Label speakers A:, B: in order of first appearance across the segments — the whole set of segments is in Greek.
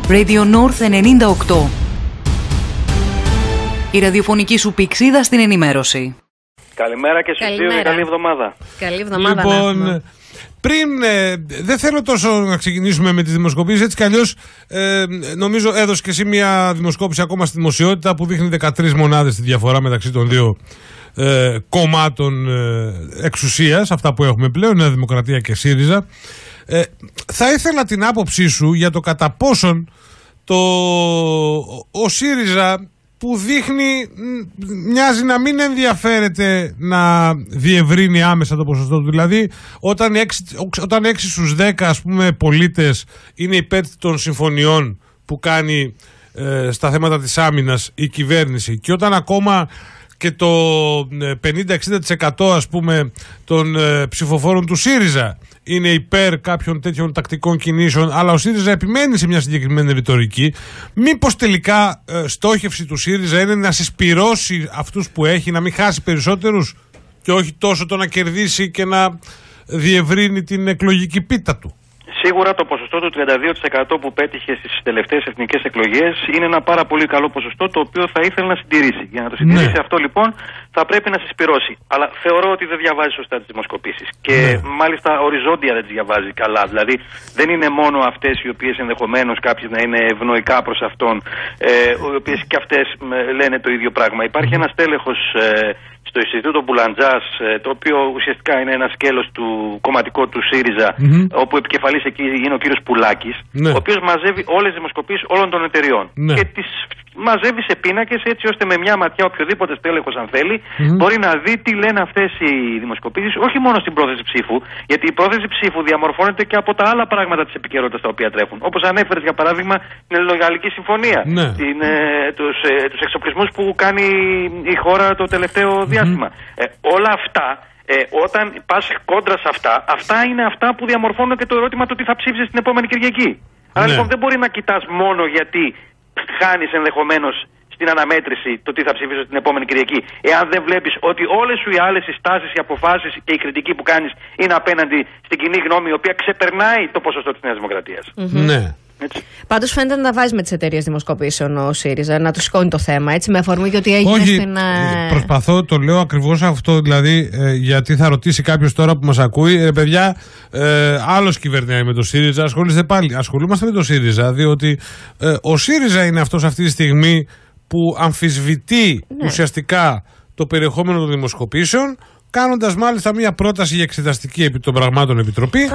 A: Radio North 98. Η ραδιοφωνική σου πηξίδα στην ενημέρωση.
B: Καλημέρα και στους δύο και καλή εβδομάδα.
C: Καλή εβδομάδα.
D: Λοιπόν, πριν, δεν θέλω τόσο να ξεκινήσουμε με τις δημοσκοπήσεις, έτσι κι αλλιώς νομίζω έδωσε και εσύ μια δημοσκόπηση ακόμα στη δημοσιότητα που δείχνει 13 μονάδες τη διαφορά μεταξύ των δύο κομμάτων εξουσίας, αυτά που έχουμε πλέον, Νέα Δημοκρατία και ΣΥΡΙΖΑ. Θα ήθελα την άποψή σου για το κατά πόσον ο ΣΥΡΙΖΑ, που δείχνει, μοιάζει να μην ενδιαφέρεται να διευρύνει άμεσα το ποσοστό του. Δηλαδή, όταν 6 στους 10 ας πούμε πολίτες είναι υπέρ των συμφωνιών που κάνει στα θέματα της άμυνας η κυβέρνηση, και όταν ακόμα και το 50-60% ας πούμε των ψηφοφόρων του ΣΥΡΙΖΑ είναι υπέρ κάποιων τέτοιων τακτικών κινήσεων, αλλά ο ΣΥΡΙΖΑ επιμένει σε μια συγκεκριμένη ρητορική, μήπως τελικά στόχευση του ΣΥΡΙΖΑ είναι να συσπυρώσει αυτούς που έχει, να μην χάσει περισσότερους και όχι τόσο το να κερδίσει και να διευρύνει την εκλογική πίτα του?
B: Σίγουρα το ποσοστό του 32% που πέτυχε στις τελευταίες εθνικές εκλογές είναι ένα πάρα πολύ καλό ποσοστό, το οποίο θα ήθελε να συντηρήσει. Για να το συντηρήσει αυτό λοιπόν θα πρέπει να συσπυρώσει. Αλλά θεωρώ ότι δεν διαβάζει σωστά τις δημοσκοπήσεις. Και μάλιστα οριζόντια δεν τις διαβάζει καλά. Δηλαδή δεν είναι μόνο αυτές οι οποίες ενδεχομένως κάποιες να είναι ευνοϊκά προς αυτόν, οι οποίες και αυτές λένε το ίδιο πράγμα. Υπάρχει ένας τέλεχος στο Ινστιτούτο Μπουλαντζάς, το οποίο ουσιαστικά είναι ένα σκέλος του κομματικό του ΣΥΡΙΖΑ, όπου επικεφαλής εκεί είναι ο κύριος Πουλάκης, ο οποίος μαζεύει όλες τις δημοσκοπήσεις όλων των εταιριών. Και τις μαζεύει σε πίνακες, έτσι ώστε με μια ματιά οποιοδήποτε στέλεχος, αν θέλει, μπορεί να δει τι λένε αυτές οι δημοσκοπήσεις, όχι μόνο στην πρόθεση ψήφου, γιατί η πρόθεση ψήφου διαμορφώνεται και από τα άλλα πράγματα της επικαιρότητας τα οποία τρέχουν. Όπως ανέφερες για παράδειγμα την Ελληνογαλλική Συμφωνία, τους εξοπλισμούς που κάνει η χώρα το τελευταίο διάστημα. Όλα αυτά, όταν πας κόντρα σε αυτά είναι αυτά που διαμορφώνουν και το ερώτημα το τι θα ψήφισεις την επόμενη Κυριακή. Άρα λοιπόν δεν μπορεί να κοιτάς μόνο γιατί χάνεις ενδεχομένως στην αναμέτρηση το τι θα ψηφίσω την επόμενη Κυριακή, εάν δεν βλέπεις ότι όλες σου οι άλλες συστάσεις, οι αποφάσεις και η κριτική που κάνεις είναι απέναντι στην κοινή γνώμη, η οποία ξεπερνάει το ποσοστό της Νέας Δημοκρατίας.
D: Ναι.
C: Πάντως φαίνεται να τα βάζει με τις εταιρείες δημοσκοπήσεων ο ΣΥΡΙΖΑ, να του σηκώνει το θέμα, έτσι, με αφορμή και ότι έγινε στην...
D: Προσπαθώ, το λέω ακριβώς αυτό, δηλαδή, γιατί θα ρωτήσει κάποιος τώρα που μας ακούει, παιδιά, άλλος κυβερνάει με το ΣΥΡΙΖΑ, ασχολούμαστε με το ΣΥΡΙΖΑ, διότι ο ΣΥΡΙΖΑ είναι αυτός αυτή τη στιγμή που αμφισβητεί ουσιαστικά το περιεχόμενο των δημοσκοπήσεων, κάνοντας μάλιστα μια πρόταση για εξεταστική επί των πραγμάτων επιτροπή,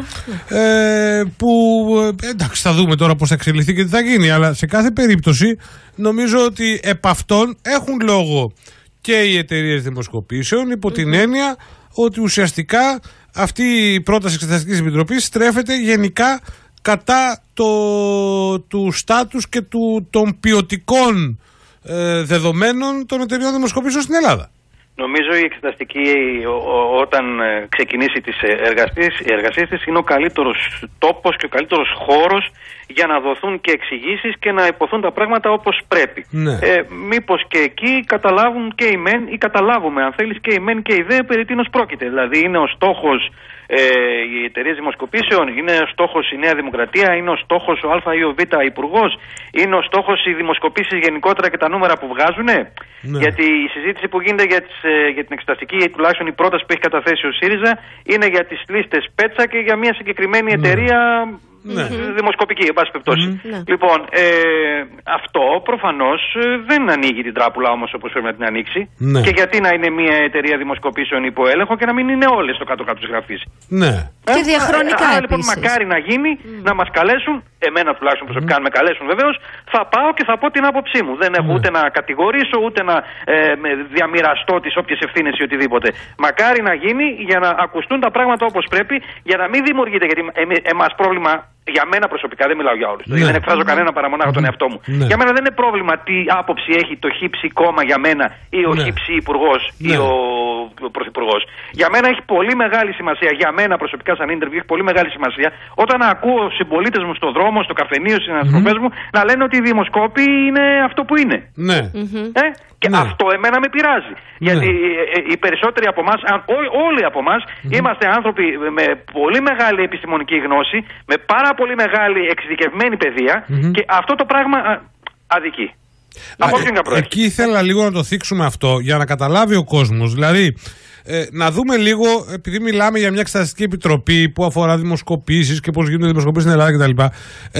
D: που εντάξει, θα δούμε τώρα πώς θα εξελιχθεί και τι θα γίνει, αλλά σε κάθε περίπτωση νομίζω ότι επ' αυτόν έχουν λόγο και οι εταιρείες δημοσκοπήσεων, υπό την έννοια ότι ουσιαστικά αυτή η πρόταση εξεταστικής επιτροπής στρέφεται γενικά κατά του στάτους και των ποιοτικών δεδομένων των εταιρείων δημοσκοπήσεων στην Ελλάδα.
B: Νομίζω η εξεταστική, όταν ξεκινήσει τις εργασίες της, είναι ο καλύτερος τόπος και ο καλύτερος χώρος για να δοθούν και εξηγήσεις και να υποθούν τα πράγματα όπως πρέπει. Μήπως και εκεί καταλάβουν και οι μεν, ή καταλάβουμε αν θέλεις και οι μεν και οι δε περί τίνος πρόκειται. Δηλαδή είναι ο στόχος οι εταιρείες δημοσκοπήσεων, είναι ο στόχος η Νέα Δημοκρατία, είναι ο στόχος ο Α ή ο Β υπουργός, είναι ο στόχος οι δημοσκοπήσεις γενικότερα και τα νούμερα που βγάζουνε. Γιατί η συζήτηση που γίνεται για την εξεταστική, ή τουλάχιστον η πρόταση που έχει καταθέσει ο ΣΥΡΙΖΑ, είναι για τις λίστες Πέτσα και για μια συγκεκριμένη εταιρεία δημοσκοπική, εν πάση περιπτώσει. Λοιπόν, αυτό προφανώς δεν ανοίγει την τράπουλα όμως όπως πρέπει να την ανοίξει. Και γιατί να είναι μια εταιρεία δημοσκοπήσεων υπό έλεγχο και να μην είναι όλες στο κάτω-κάτω της γραφής.
C: Και διαχρονικά
B: επίσης. Λοιπόν, μακάρι να γίνει, να μας καλέσουν, εμένα τουλάχιστον προσωπικά αν με καλέσουν βεβαίως, θα πάω και θα πω την άποψή μου. Δεν έχω ούτε να κατηγορήσω, ούτε να διαμοιραστώ τις όποιες ευθύνες ή οτιδήποτε. Μακάρι να γίνει για να ακουστούν τα πράγματα όπως πρέπει, για να μην δημιουργείται, γιατί εμάς πρόβλημα. Για μένα προσωπικά, δεν μιλάω για όλους. Δεν εκφράζω κανένα παρά μονάχα τον εαυτό μου. Για μένα δεν είναι πρόβλημα τι άποψη έχει το χύψη κόμμα για μένα, ή ο χύψη υπουργός, ή ο Πρωθυπουργός. Για μένα έχει πολύ μεγάλη σημασία, για μένα προσωπικά σαν interview έχει πολύ μεγάλη σημασία, όταν ακούω συμπολίτες μου στον δρόμο, στο καφενείο, στις συνανθρωπές μου, να λένε ότι οι δημοσκόποι είναι αυτό που είναι.
D: Ναι.
B: Και αυτό εμένα με πειράζει. Γιατί οι περισσότεροι από εμάς, όλοι από εμάς, είμαστε άνθρωποι με πολύ μεγάλη επιστημονική γνώση, με πάρα πολύ μεγάλη εξειδικευμένη παιδεία και αυτό το πράγμα αδικεί.
D: Εκεί ήθελα λίγο να το θίξουμε αυτό για να καταλάβει ο κόσμος. Δηλαδή, να δούμε λίγο, επειδή μιλάμε για μια εξεταστική επιτροπή που αφορά δημοσκοπήσεις και πώς γίνονται δημοσκοπήσεις στην Ελλάδα κτλ.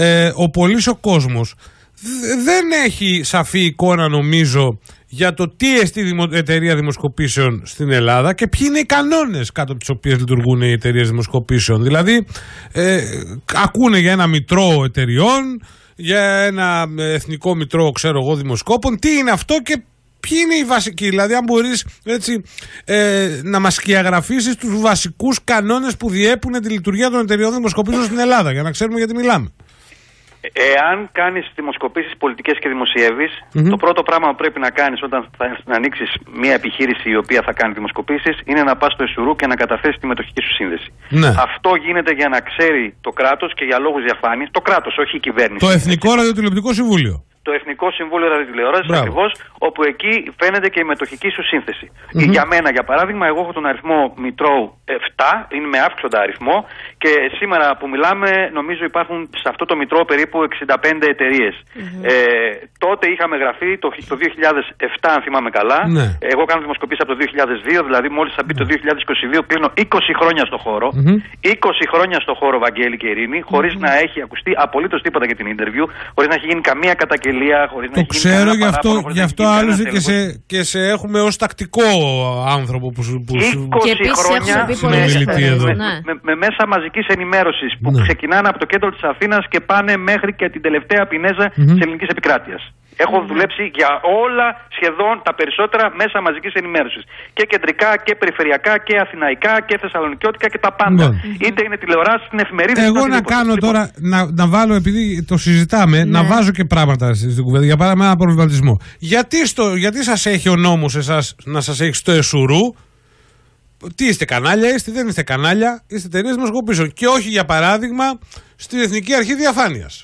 D: Ο κόσμος δεν έχει σαφή εικόνα, νομίζω, για το τι εστί εταιρεία δημοσκοπήσεων στην Ελλάδα και ποιοι είναι οι κανόνες κάτω από τις οποίες λειτουργούν οι εταιρείες δημοσκοπήσεων. Δηλαδή, ακούνε για ένα μητρό εταιριών, για ένα εθνικό μητρό, ξέρω εγώ, δημοσκόπων. Τι είναι αυτό και ποιοι είναι οι βασικοί. Δηλαδή, αν μπορείς έτσι, να μας σκιαγραφίσεις τους βασικούς κανόνες που διέπουν τη λειτουργία των εταιριών δημοσκοπήσεων στην Ελλάδα, για να ξέρουμε γιατί μιλάμε.
B: Εάν κάνεις δημοσκοπήσεις πολιτικές και δημοσιεύεις, το πρώτο πράγμα που πρέπει να κάνεις όταν θα ανοίξεις μια επιχείρηση η οποία θα κάνει δημοσκοπήσεις είναι να πας στο ΕΣΟΥΡΟΥ και να καταθέσεις τη μετοχική σου σύνδεση. Ναι. Αυτό γίνεται για να ξέρει το κράτος και για λόγους διαφάνειας. Το κράτος, όχι η κυβέρνηση.
D: Το Εθνικό Ραδιοτηλεοπτικό Συμβούλιο.
B: Το Εθνικό Συμβούλιο Ραδιοτηλεόρασης, ακριβώς, όπου εκεί φαίνεται και η μετοχική σου σύνθεση. Για μένα, για παράδειγμα, εγώ έχω τον αριθμό Μητρώου 7, είναι με αύξοντα αριθμό και σήμερα που μιλάμε, νομίζω υπάρχουν σε αυτό το Μητρό περίπου 65 εταιρείες. Τότε είχαμε γραφεί το 2007, αν θυμάμαι καλά. Ναι. Εγώ κάνω δημοσκοπήσεις από το 2002, δηλαδή μόλις θα μπει το 2022, κλείνω 20 χρόνια στο χώρο. 20 χρόνια στο χώρο, Βαγγέλη και Ειρήνη, χωρίς να έχει ακουστεί απολύτως τίποτα για την interview, χωρίς να έχει γίνει καμία καταγγελία.
D: Το ξέρω, γι' αυτό άλλωστε και σε έχουμε ως τακτικό άνθρωπο που
B: 20 χρόνια με μέσα μαζικής ενημέρωσης που ξεκινάνε από το κέντρο της Αθήνας και πάνε μέχρι και την τελευταία πινέζα της ελληνικής επικράτειας. Έχω δουλέψει για όλα σχεδόν τα περισσότερα μέσα μαζικής ενημέρωσης. Και κεντρικά και περιφερειακά και αθηναϊκά και θεσσαλονικιώτικα και τα πάντα. Είτε είναι τηλεοράσεις, στην εφημερίδα.
D: Εγώ να κάνω τώρα, να βάλω, επειδή το συζητάμε, να βάζω και πράγματα στην κουβέντα. Για παράδειγμα, ένα προβληματισμό. Γιατί σας έχει ο νόμος εσάς να σας έχει στο ΕΣΟΥΡΟΥ? Τι είστε, κανάλια είστε, δεν είστε κανάλια, είστε εταιρείες δημοσκοπήσεων. Και όχι, για παράδειγμα, στην Εθνική Αρχή Διαφάνειας.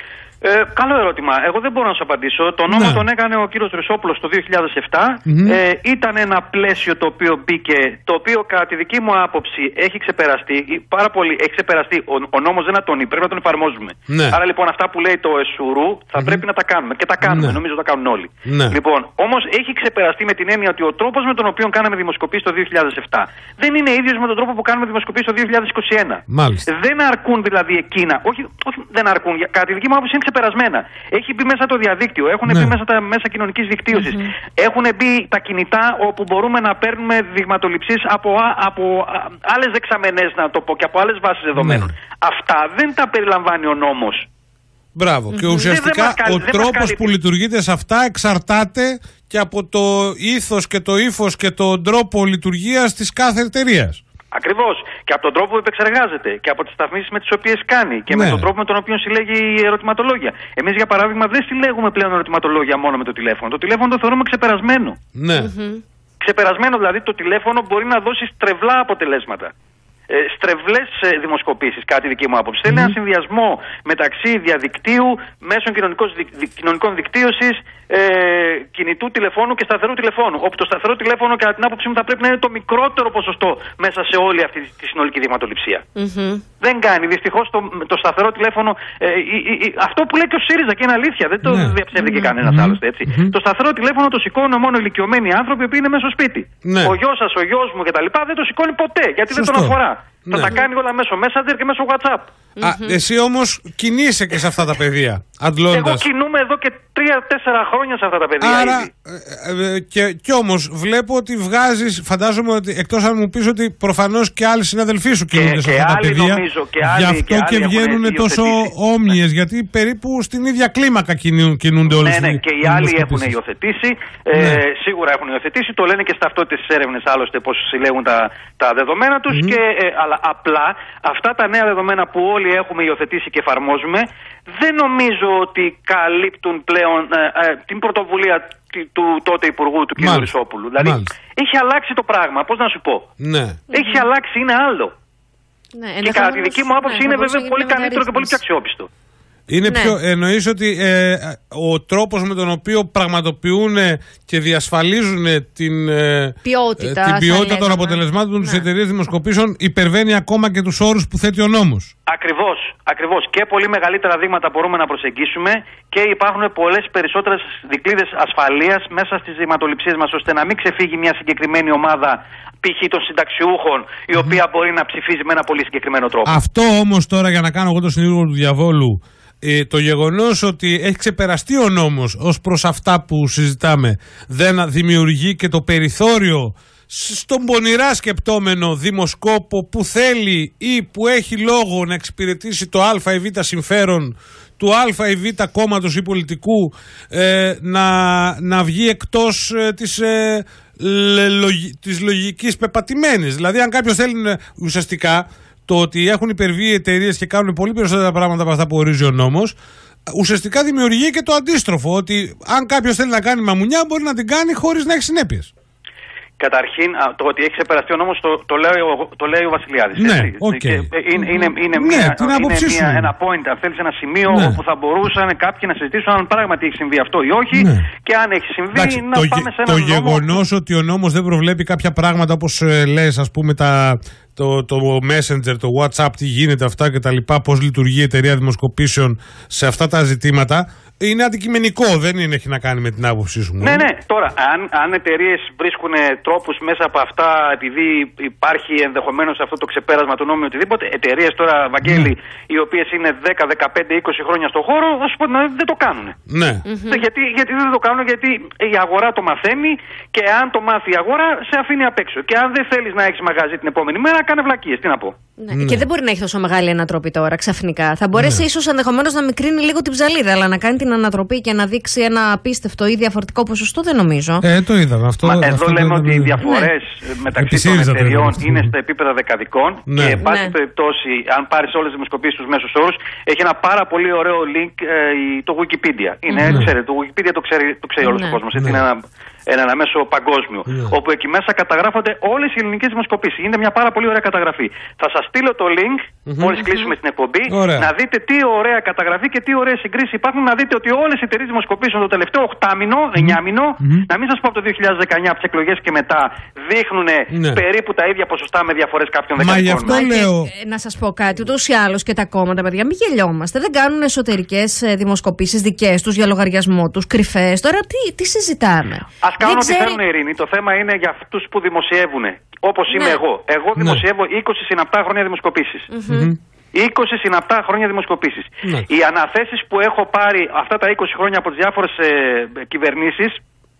B: Καλό ερώτημα. Εγώ δεν μπορώ να σου απαντήσω. Το νόμο τον έκανε ο κύριος Ρυσόπουλος το 2007. Ήταν ένα πλαίσιο το οποίο μπήκε, το οποίο κατά τη δική μου άποψη έχει ξεπεραστεί. Πάρα πολύ έχει ξεπεραστεί. Ο νόμος δεν ατονεί. Πρέπει να τον εφαρμόζουμε. Άρα λοιπόν αυτά που λέει το ΕΣΟΥΡΟΥ θα πρέπει να τα κάνουμε. Και τα κάνουμε. Νομίζω τα κάνουν όλοι. Λοιπόν, όμως έχει ξεπεραστεί με την έννοια ότι ο τρόπος με τον οποίο κάναμε δημοσκοπήσεις το 2007 δεν είναι ίδιος με τον τρόπο που κάνουμε δημοσκοπήσεις το 2021. Δεν αρκούν δηλαδή εκείνα. Όχι δεν αρκούν. Κατά τη δική μου άποψη είναι ξεπερασμένα. Έχει μπει μέσα το διαδίκτυο, έχουν μπει μέσα τα μέσα κοινωνικής δικτύωσης, έχουν μπει τα κινητά όπου μπορούμε να παίρνουμε δειγματοληψίες από άλλες δεξαμενές, να το πω, και από άλλες βάσεις δεδομένων. Αυτά δεν τα περιλαμβάνει ο νόμος.
D: Μπράβο. Και ουσιαστικά ο τρόπος που λειτουργείτε σε αυτά εξαρτάται και από το ήθος και το ύφος και τον τρόπο λειτουργίας της κάθε εταιρείας.
B: Ακριβώς. Και από τον τρόπο που επεξεργάζεται και από τις σταθμίσεις με τις οποίες κάνει και με τον τρόπο με τον οποίο συλλέγει ερωτηματολόγια. Εμείς, για παράδειγμα, δεν συλλέγουμε πλέον ερωτηματολόγια μόνο με το τηλέφωνο. Το τηλέφωνο το θεωρούμε ξεπερασμένο.
D: Ναι.
B: Ξεπερασμένο, δηλαδή το τηλέφωνο μπορεί να δώσει στρεβλά αποτελέσματα. Στρεβλές δημοσκοπήσεις, κάτι δική μου άποψη. Θέλει ένα συνδυασμό μεταξύ διαδικτύου, μέσων κοινωνικών δικτύωσης, κινητού τηλεφώνου και σταθερού τηλεφώνου. Όπου το σταθερό τηλέφωνο, κατά την άποψή μου, θα πρέπει να είναι το μικρότερο ποσοστό μέσα σε όλη αυτή τη συνολική δειγματοληψία. Δεν κάνει. Δυστυχώς το σταθερό τηλέφωνο, αυτό που λέει και ο ΣΥΡΙΖΑ, και είναι αλήθεια, δεν το διαψεύδει και κανένας άλλος. Το σταθερό τηλέφωνο το σηκώνουν μόνο ηλικιωμένοι άνθρωποι που είναι μέσα στο σπίτι. Ο γιος σας, ο γιος μου κτλ. Δεν το σηκώνει ποτέ, γιατί δεν τον αφορά. Θα τα κάνει όλα μέσω Messenger και μέσω WhatsApp.
D: Εσύ όμως κινείσαι και σε αυτά τα πεδία, αντλώντας.
B: Εγώ κινούμαι εδώ και 3-4 χρόνια σε αυτά τα πεδία.
D: Άρα, κι όμως βλέπω ότι βγάζεις, φαντάζομαι ότι εκτός αν μου πεις ότι προφανώς και άλλοι συναδελφοί σου κινούνται σε αυτά τα πεδία. Γι' αυτό και βγαίνουν τόσο όμοιες, γιατί περίπου στην ίδια κλίμακα κινούνται όλες οι.
B: Ναι, και οι άλλοι έχουν υιοθετήσει. Σίγουρα έχουν υιοθετήσει. Το λένε και σε ταυτότητες της έρευνες άλλωστε πώς συλλέγουν τα δεδομένα τους. Αλλά Αλλά απλά αυτά τα νέα δεδομένα που όλοι έχουμε υιοθετήσει και εφαρμόζουμε δεν νομίζω ότι καλύπτουν πλέον την πρωτοβουλία του τότε Υπουργού, του κ. Χρυσόπουλου. Δηλαδή έχει αλλάξει το πράγμα, πώς να σου πω.
D: Ναι.
B: Έχει αλλάξει, είναι άλλο.
C: Ναι,
B: και κατά τη δική μου άποψη είναι βέβαια πολύ καλύτερο και πολύ πιο αξιόπιστο.
D: Είναι πιο, εννοείς ότι ο τρόπος με τον οποίο πραγματοποιούν και διασφαλίζουν την ποιότητα των αποτελεσμάτων της εταιρείας δημοσκοπήσεων υπερβαίνει ακόμα και τους όρους που θέτει ο νόμος.
B: Ακριβώς. Και πολύ μεγαλύτερα δείγματα μπορούμε να προσεγγίσουμε και υπάρχουν πολλές περισσότερες δικλείδες ασφαλείας μέσα στις δειγματοληψίες μας, ώστε να μην ξεφύγει μια συγκεκριμένη ομάδα, π.χ. των συνταξιούχων, η οποία μπορεί να ψηφίζει με ένα πολύ συγκεκριμένο τρόπο. Αυτό
D: όμως τώρα, για να κάνω εγώ το συνήγορο του διαβόλου, το γεγονός ότι έχει ξεπεραστεί ο νόμος ως προς αυτά που συζητάμε δεν δημιουργεί και το περιθώριο στον πονηρά σκεπτόμενο δημοσκόπο που θέλει ή που έχει λόγο να εξυπηρετήσει το α ή β συμφέρον του α ή β κόμματος ή πολιτικού να βγει εκτός της λογικής πεπατημένης. Δηλαδή αν κάποιος θέλει ουσιαστικά το ότι έχουν υπερβεί οι εταιρείες και κάνουν πολύ περισσότερα πράγματα από αυτά που ορίζει ο νόμος, ουσιαστικά δημιουργεί και το αντίστροφο, ότι αν κάποιος θέλει να κάνει μαμουνιά μπορεί να την κάνει χωρίς να έχει συνέπειες.
B: Καταρχήν, το ότι έχει ξεπεραστεί ο νόμος το λέει ο Βασιλιάδης.
D: Ναι, okay.
B: Είναι ένα point, αν θέλεις, ένα σημείο όπου θα μπορούσαν κάποιοι να συζητήσουν αν πράγματι έχει συμβεί αυτό ή όχι, και αν έχει συμβεί να πάμε σε ένα νόμο.
D: Το γεγονός ότι ο νόμος δεν προβλέπει κάποια πράγματα όπως λες, ας πούμε το Messenger, το WhatsApp, τι γίνεται αυτά και τα λοιπά, πώς λειτουργεί η εταιρεία δημοσκοπήσεων σε αυτά τα ζητήματα, είναι αντικειμενικό, δεν έχει να κάνει με την άποψή σου.
B: Ναι. Τώρα, αν εταιρείες βρίσκουν τρόπους μέσα από αυτά, επειδή υπάρχει ενδεχομένως αυτό το ξεπέρασμα του νόμου ή οτιδήποτε, εταιρείες τώρα, Βαγγέλη, οι οποίες είναι 10, 15, 20 χρόνια στο χώρο, θα σου πω δεν το κάνουν.
D: Ναι.
B: Γιατί δεν το κάνουν, γιατί η αγορά το μαθαίνει και αν το μάθει η αγορά, σε αφήνει απ' έξω. Και αν δεν θέλεις να έχεις μαγαζί την επόμενη μέρα, κάνε βλακίες. Τι να πω.
C: Ναι. Και δεν μπορεί να έχει τόσο μεγάλη ανατροπή τώρα ξαφνικά. Θα μπορέσει ίσως ενδεχομένως να μικρύνει λίγο την ψαλίδα, αλλά να κάνει την ανατροπή και να δείξει ένα απίστευτο ή διαφορετικό ποσοστό δεν νομίζω.
D: Το είδαμε αυτό.
B: Εδώ λέμε ότι οι διαφορές μεταξύ των εταιριών είναι στα επίπεδα δεκαδικών και εν πάση περιπτώσει, αν πάρεις όλες τις δημοσκοπήσεις τους μέσους όρους, έχει ένα πάρα πολύ ωραίο link το Wikipedia. Ξέρετε, το Wikipedia το ξέρει όλος ο κόσμος. Είναι ένα μέσο παγκόσμιο. Όπου εκεί μέσα καταγράφονται όλες οι ελληνικές δημοσκοπήσεις. Είναι μια πάρα πολύ ωραία καταγραφή. Θα σας στείλω το link μόλις κλείσουμε στην εκπομπή, να δείτε τι ωραία καταγραφή και τι ωραίες συγκρίσεις υπάρχουν. Να δείτε ότι όλες οι εταιρείες δημοσκοπήσεων το τελευταίο 8μηνο, 9μηνο, να μην σας πω από το 2019 από τις εκλογές και μετά, δείχνουν περίπου τα ίδια ποσοστά με διαφορές κάποιων δεκαδικών.
D: Μα γι' αυτό λέω.
C: Να σας πω κάτι, ούτως ή άλλως και τα κόμματα, παιδιά, μην γελιόμαστε. Δεν κάνουν εσωτερικές δημοσκοπήσεις δικές τους για λογαριασμό τους, κρυφές. Τώρα τι συζητάμε.
B: Ας κάνουν ό,τι θέλουν, Ειρήνη. Το θέμα είναι για αυτούς που δημοσιεύουν. Όπως είμαι εγώ. Εγώ δημοσιεύω 20 συναπτά χρόνια δημοσκοπήσεις. 20 συναπτά χρόνια δημοσκοπήσεις. Οι αναθέσεις που έχω πάρει αυτά τα 20 χρόνια από τις διάφορες κυβερνήσεις,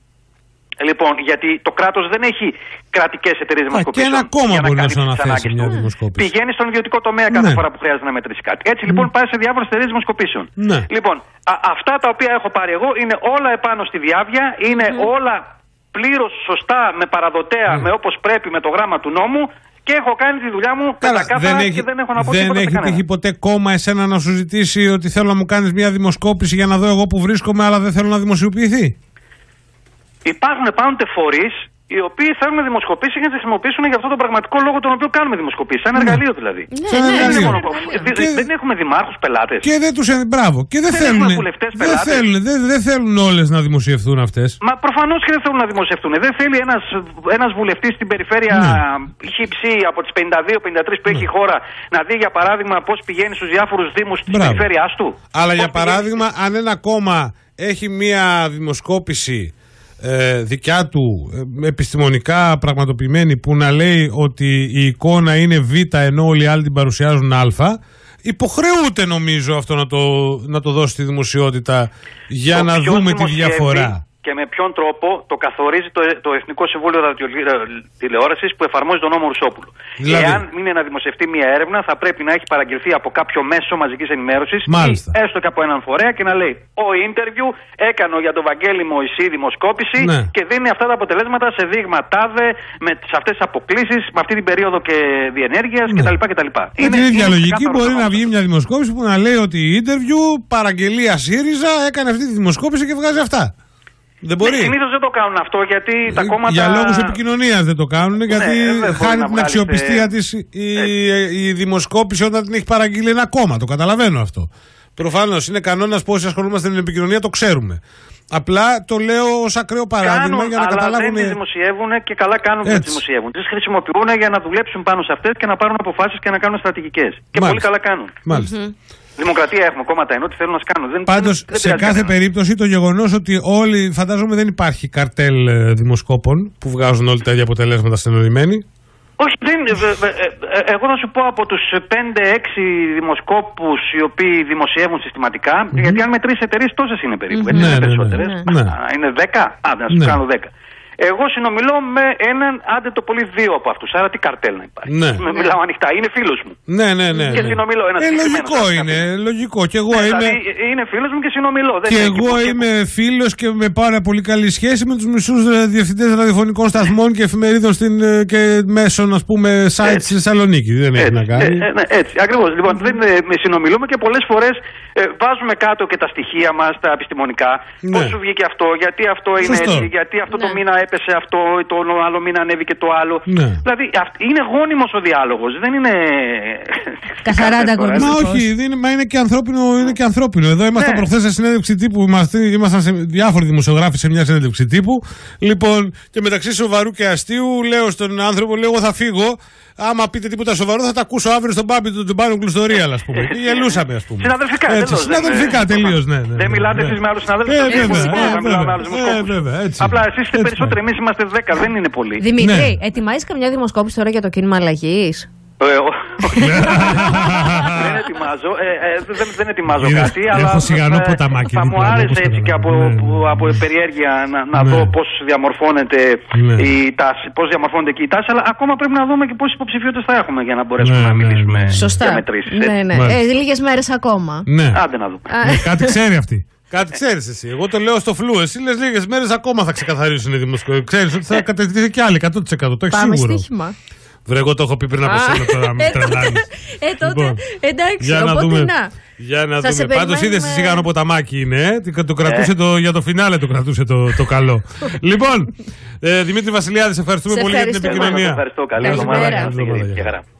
B: λοιπόν, γιατί το κράτος δεν έχει κρατικές εταιρείες δημοσκοπήσεων.
D: Και ένα κόμμα μπορεί να σου αναθέσει μια δημοσκόπηση.
B: Πηγαίνει στον ιδιωτικό τομέα κάθε φορά που χρειάζεται να μετρήσει κάτι. Έτσι λοιπόν πάει σε διάφορες εταιρείες δημοσκοπήσεων. Λοιπόν, αυτά τα οποία έχω πάρει εγώ είναι όλα επάνω στη διάβια, είναι όλα πλήρως σωστά, με παραδοτέα, με όπως πρέπει, με το γράμμα του νόμου. Και έχω κάνει τη δουλειά μου πεντακάθαρα και δεν έχω να πω τίποτα.
D: Δεν έχει τύχει ποτέ κόμμα εσένα να σου ζητήσει ότι θέλω να μου κάνεις μια δημοσκόπηση για να δω εγώ που βρίσκομαι, αλλά δεν θέλω να δημοσιοποιηθεί?
B: Υπάρχουν πάντοτε φορείς οι οποίοι θέλουν να δημοσκοπήσει και να χρησιμοποιήσουν για αυτόν τον πραγματικό λόγο τον οποίο κάνουμε δημοσκοπήσεις. Σαν εργαλείο δηλαδή. Δεν έχουμε δημάρχους πελάτες.
D: Και δεν τους μπράβο. Και δεν θέλουν όλες να δημοσιευθούν αυτές.
B: Μα προφανώς και δεν θέλουν να δημοσιευθούν. Δεν θέλει ένας βουλευτής στην περιφέρεια χύψη από τις 52-53 που έχει η χώρα να δει για παράδειγμα πώς πηγαίνει στους διάφορους δήμους της περιφέρειάς του.
D: Αλλά για παράδειγμα, αν ένα κόμμα έχει μία δημοσκόπηση δικιά του, επιστημονικά πραγματοποιημένη, που να λέει ότι η εικόνα είναι Β ενώ όλοι οι άλλοι την παρουσιάζουν Α, υποχρεούται νομίζω αυτό να το δώσει στη δημοσιότητα για να δούμε τη διαφορά.
B: και με ποιον τρόπο το καθορίζει το Εθνικό Συμβούλιο Ραδιοτηλεόρασης που εφαρμόζει τον νόμο Ρουσόπουλου.
D: Δηλαδή...
B: Εάν είναι να δημοσιευτεί μια έρευνα, θα πρέπει να έχει παραγγελθεί από κάποιο μέσο μαζικής ενημέρωσης ή έστω και από έναν φορέα και να λέει: ο interview έκανε για τον Βαγγέλη Μωυσή δημοσκόπηση και δίνει αυτά τα αποτελέσματα σε δείγμα τάδε, σε αυτές τις αποκλίσεις, με αυτή την περίοδο και διενέργειας κτλ.
D: Με την ίδια λογική μπορεί να βγει μια δημοσκόπηση που να λέει ότι η interview παραγγελία ΣΥΡΙΖΑ έκανε αυτή τη δημοσκόπηση και βγάζει αυτά. Δεν μπορεί.
B: Συνήθως δεν το κάνουν αυτό γιατί τα κόμματα.
D: Για λόγους επικοινωνίας δεν το κάνουν, γιατί χάνει την αξιοπιστία της η δημοσκόπηση όταν την έχει παραγγείλει ένα κόμμα. Το καταλαβαίνω αυτό. Προφανώς είναι κανόνας που όσοι ασχολούμαστε με την επικοινωνία το ξέρουμε. Απλά το λέω ως ακραίο παράδειγμα για να καταλάβουν.
B: Δεν τις δημοσιεύουν και καλά κάνουν που τις δημοσιεύουν. Τις χρησιμοποιούν για να δουλέψουν πάνω σε αυτές και να πάρουν αποφάσεις και να κάνουν στρατηγικές. Και πολύ καλά κάνουν.
D: Μάλιστα.
B: Δημοκρατία έχουμε, κόμματα ενώ τι θέλουν να κάνουν.
D: Πάντως, σε κάθε περίπτωση το γεγονός ότι όλοι, φαντάζομαι δεν υπάρχει καρτέλ δημοσκόπων που βγάζουν όλοι τα ίδια αποτελέσματα στενοποιημένοι.
B: Όχι, εγώ θα σου πω από τους 5-6 δημοσκόπους οι οποίοι δημοσιεύουν συστηματικά, γιατί αν με 3 εταιρείες τόσες είναι περίπου, έτσι είναι περισσότερες. Είναι 10, να σου κάνω 10. Εγώ συνομιλώ με έναν, άντε το πολύ 2 από αυτούς. Άρα τι καρτέλ να υπάρχει. Μιλάω ανοιχτά. Είναι φίλος μου.
D: Ναι.
B: Και συνομιλώ.
D: Λογικό είναι. Λογικό. Και εγώ είμαι.
B: Δηλαδή είναι φίλος μου και συνομιλώ.
D: Και εγώ είμαι φίλος και με πάρα πολύ καλή σχέση με τους μισούς διευθυντές ραδιοφωνικών σταθμών και εφημερίδων και μέσων, ας πούμε, site στη Θεσσαλονίκη. Δεν έχει να κάνει.
B: Έτσι. Ακριβώς. Λοιπόν, συνομιλούμε και πολλές φορές βάζουμε κάτω και τα στοιχεία μας, τα επιστημονικά. Πώς σου βγήκε αυτό, γιατί αυτό είναι έτσι, γιατί αυτό το μήνα έπεσε αυτό, το άλλο μήνα ανέβηκε το άλλο. Δηλαδή είναι γόνιμος ο διάλογος, δεν είναι.
C: Καθαρά ανταγωνιστικός.
D: Μα όχι, είναι και ανθρώπινο. Εδώ ήμασταν προχθές σε συνέντευξη τύπου. Ήμασταν διάφοροι δημοσιογράφοι σε μια συνέντευξη τύπου. Λοιπόν, και μεταξύ σοβαρού και αστείου, λέω στον άνθρωπο, λέω: εγώ θα φύγω. Άμα πείτε τίποτα σοβαρό, θα τα ακούσω αύριο στον Πάμπη του Τζομπάνου Κλουστορία, ας πούμε. Και γελούσαμε, ας πούμε. Συναδελφικά, τελείως, ναι.
B: Δεν μιλάτε εσείς με άλλους συναδέλφους.
D: Βέβαια.
B: Απλά εσείς είστε περισσότεροι, εμείς είμαστε 10, δεν είναι πολύ.
C: Δημήτρη, ετοιμάζεις καμιά δημοσκόπηση τώρα για το κίνημα αλλαγής?
B: Δεν ετοιμάζω κάτι, αλλά θα μου άρεσε έτσι και από περιέργεια να δω πώς διαμορφώνεται και η τάση, αλλά ακόμα πρέπει να δούμε και πόσες υποψηφιότητες θα έχουμε για να μπορέσουμε να μιλήσουμε για μετρήσεις.
C: Λίγες μέρες ακόμα.
B: Άντε να δούμε.
D: Κάτι ξέρει αυτή. Κάτι ξέρεις εσύ. Εγώ το λέω στο φλου. Εσύ λες λίγες μέρες ακόμα θα ξεκαθαρίσουν οι δημοσκοπήσεις. Ξέρεις ότι θα κατευθυνθεί κι άλλοι 100%. Το έχεις σίγουρο. Βρε, εγώ το έχω πει πριν από σένα τώρα, με τρελάνεις.
C: Τότε, εντάξει, οπότε να.
D: Για να δούμε. Πάντως είδες εσύ Σιγάνο Ποταμάκι είναι, το κρατούσε για το φινάλε, το κρατούσε το καλό. Λοιπόν, Δημήτρη Βασιλιάδη, ευχαριστούμε πολύ για την επικοινωνία.
B: Ευχαριστώ, καλή εβδομάδα.